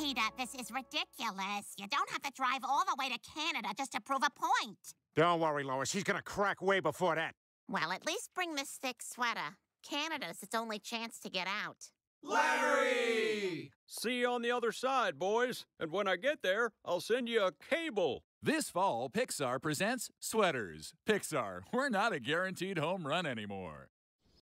Rita, this is ridiculous. You don't have to drive all the way to Canada just to prove a point. Don't worry, Lois. He's gonna crack way before that. Well, at least bring this thick sweater. Canada's its only chance to get out. Larry! See you on the other side, boys. And when I get there, I'll send you a cable. This fall, Pixar presents Sweaters. Pixar, we're not a guaranteed home run anymore.